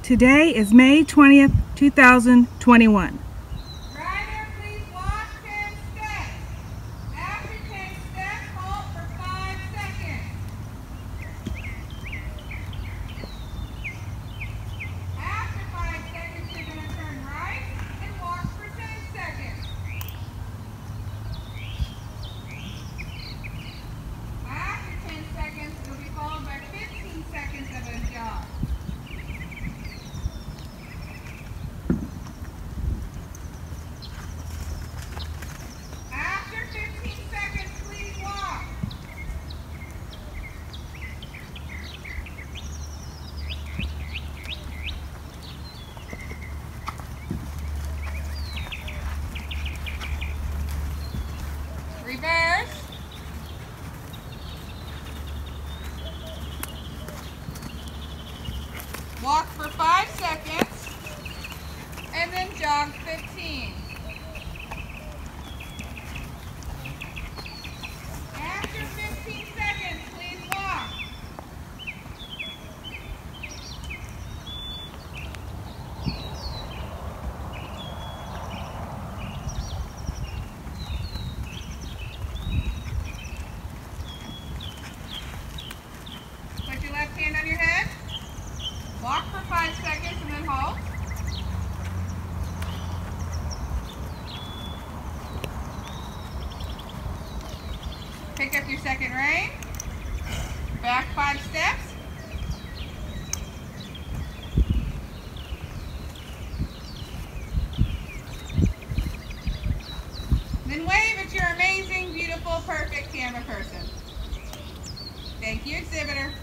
Today is May 20th, 2021. Rider, please walk 10 steps. After 10 steps, halt for 5 seconds. After 5 seconds, you're going to turn right and walk for 10 seconds. After 10 seconds, it will be followed by 15 seconds of a jog. After 15 seconds, please walk. Reverse. Walk for 5 seconds and then jog 15. After 15 seconds, please walk. Put your left hand on your head. Walk for 5 seconds and then halt. Pick up your second rein. Back 5 steps. Then wave at your amazing, beautiful, perfect camera person. Thank you, exhibitor.